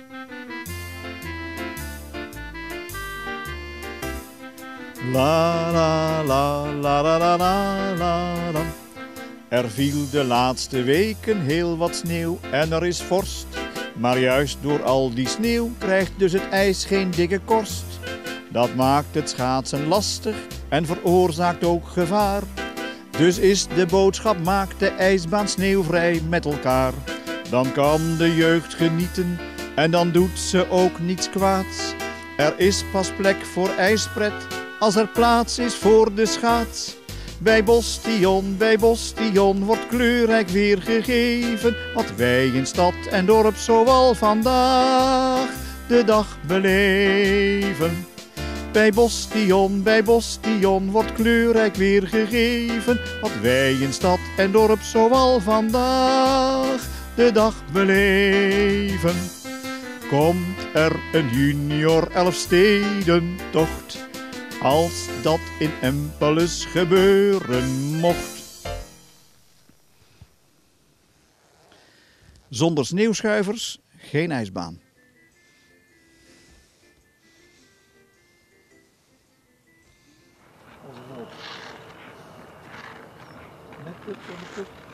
La la la la la la la la la. Er viel de laatste weken heel wat sneeuw en er is vorst. Maar juist door al die sneeuw krijgt dus het ijs geen dikke korst. Dat maakt het schaatsen lastig en veroorzaakt ook gevaar. Dus is de boodschap: maak de ijsbaan sneeuwvrij met elkaar. Dan kan de jeugd genieten en dan doet ze ook niets kwaads. Er is pas plek voor ijspret als er plaats is voor de schaats. Bij Bostion wordt kleurrijk weergegeven wat wij in stad en dorp zoal vandaag de dag beleven. Bij Bostion wordt kleurrijk weergegeven wat wij in stad en dorp zoal vandaag de dag beleven. Komt er een junior Elfstedentocht, als dat in Empelus gebeuren mocht. Zonder sneeuwschuivers geen ijsbaan. Net